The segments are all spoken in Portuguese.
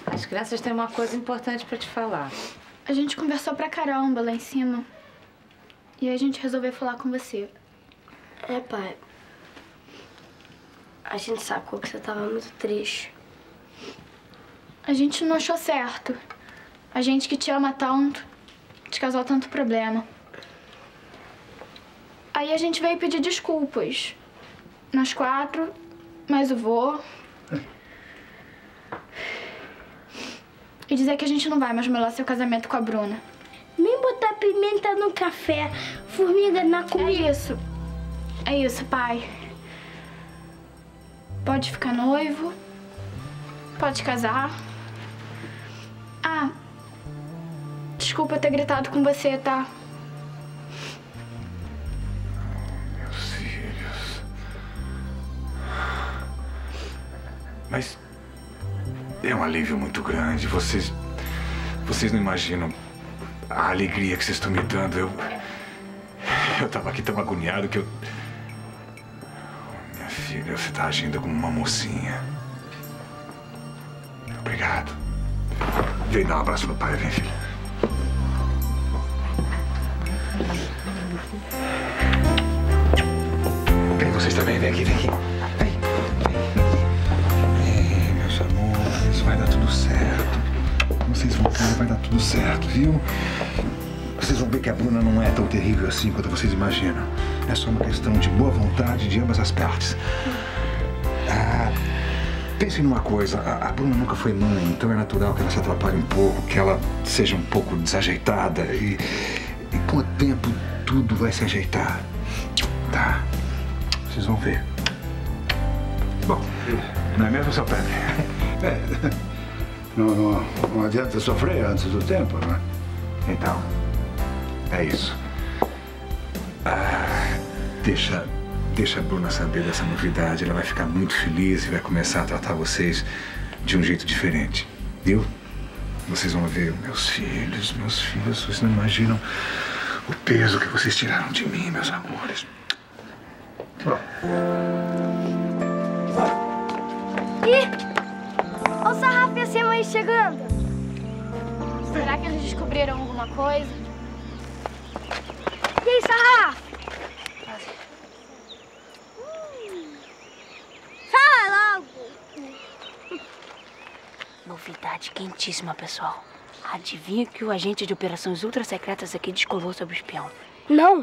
As crianças têm uma coisa importante pra te falar. A gente conversou pra caramba lá em cima. E aí a gente resolveu falar com você. É, pai. A gente sacou que você tava muito triste. A gente não achou certo. A gente que te ama tanto, te causou tanto problema. Aí a gente veio pedir desculpas. Nós 4, mais o vô. E dizer que a gente não vai mais melar seu casamento com a Bruna. Nem botar pimenta no café, formiga na comida. É isso, pai. Pode ficar noivo, pode casar. Ah, desculpa eu ter gritado com você, tá? Meus filhos... Mas é um alívio muito grande. Vocês não imaginam a alegria que vocês estão me dando. Eu tava aqui tão agoniado que eu... Minha filha, você tá agindo como uma mocinha. Obrigado. Vem dar um abraço no pai, vem, filha. Vem, vocês também, vem aqui, vem aqui. Vem, meus amores, vai dar tudo certo. Vocês vão ver, vai dar tudo certo, viu? Vocês vão ver que a Bruna não é tão terrível assim quanto vocês imaginam. É só uma questão de boa vontade de ambas as partes. Pensem numa coisa, a Bruna nunca foi mãe, então é natural que ela se atrapalhe um pouco, que ela seja um pouco desajeitada e com o tempo tudo vai se ajeitar, tá? Vocês vão ver. Bom, não é mesmo, seu Pepe? Não adianta sofrer antes do tempo, né? Então, é isso. Deixa a Bruna saber dessa novidade. Ela vai ficar muito feliz e vai começar a tratar vocês de um jeito diferente. Viu? Vocês vão ver, meus filhos, vocês não imaginam o peso que vocês tiraram de mim, meus amores. Bom. Olha o Sarrafo e a Sema aí chegando. Será que eles descobriram alguma coisa? E aí, Sarrafo? Fala logo! Novidade quentíssima, pessoal. Adivinha que o agente de operações ultra secretas aqui descolou sobre o espião? Não.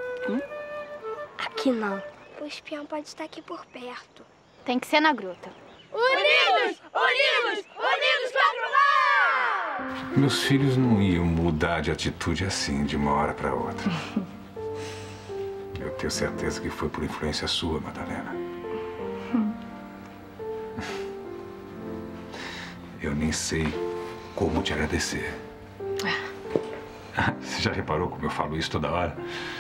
Aqui não. O espião pode estar aqui por perto. Tem que ser na gruta. Unidos! Unidos! Unidos contra o mal! Meus filhos não iam mudar de atitude assim, de uma hora para outra. Eu tenho certeza que foi por influência sua, Madalena. Eu nem sei como te agradecer. Você já reparou como eu falo isso toda hora?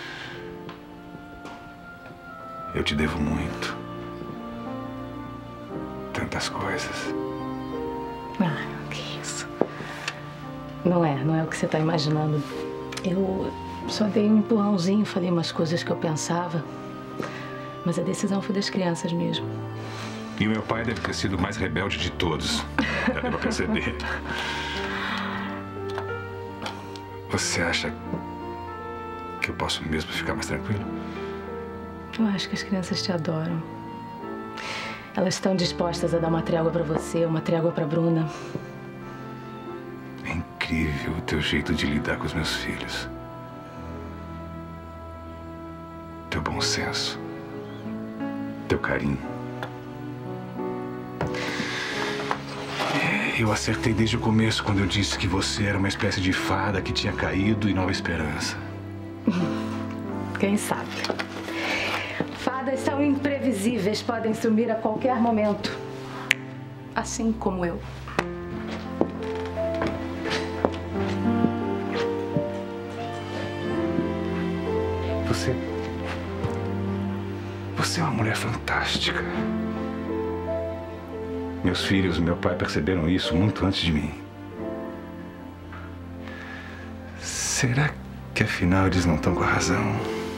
Eu te devo muito. Tantas coisas. Que isso. Não é o que você tá imaginando. Eu só dei um empurrãozinho, falei umas coisas que eu pensava. Mas a decisão foi das crianças mesmo. E o meu pai deve ter sido o mais rebelde de todos. Já deu pra perceber. Você acha que eu posso mesmo ficar mais tranquilo? Eu acho que as crianças te adoram. Elas estão dispostas a dar uma trégua pra você, uma trégua pra Bruna. É incrível o teu jeito de lidar com os meus filhos. Teu bom senso. Teu carinho. Eu acertei desde o começo quando eu disse que você era uma espécie de fada que tinha caído em Nova Esperança. Quem sabe? Fadas são imprevisíveis, podem sumir a qualquer momento. Assim como eu. Você é uma mulher fantástica. Meus filhos e meu pai perceberam isso muito antes de mim. Será que afinal eles não estão com a razão?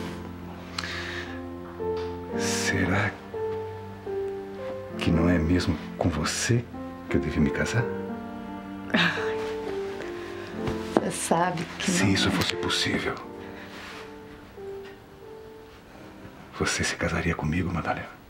Será que não é mesmo com você que eu devia me casar? Você sabe que Se não isso é. fosse possível, você se casaria comigo, Madalena?